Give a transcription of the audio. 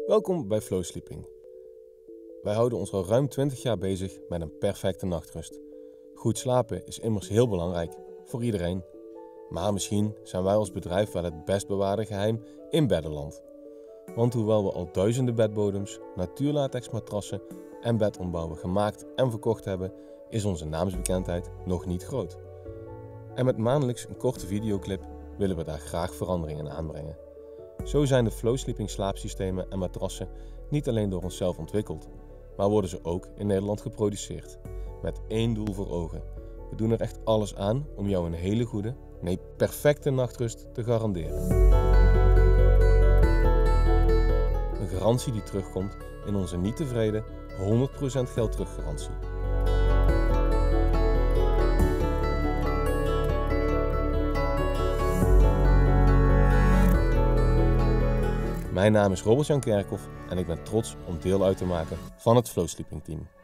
Welkom bij Flow Sleeping. Wij houden ons al ruim 20 jaar bezig met een perfecte nachtrust. Goed slapen is immers heel belangrijk, voor iedereen. Maar misschien zijn wij als bedrijf wel het best bewaarde geheim in beddenland. Want hoewel we al duizenden bedbodems, natuurlatex matrassen en bedombouwen gemaakt en verkocht hebben, is onze naamsbekendheid nog niet groot. En met maandelijks een korte videoclip willen we daar graag veranderingen aanbrengen. Zo zijn de Flow Sleeping slaapsystemen en matrassen niet alleen door onszelf ontwikkeld, maar worden ze ook in Nederland geproduceerd. Met één doel voor ogen. We doen er echt alles aan om jou een hele goede, nee perfecte nachtrust te garanderen. Een garantie die terugkomt in onze niet tevreden 100% geld teruggarantie. Mijn naam is Robert-Jan Kerkhoff en ik ben trots om deel uit te maken van het Flow Sleeping team.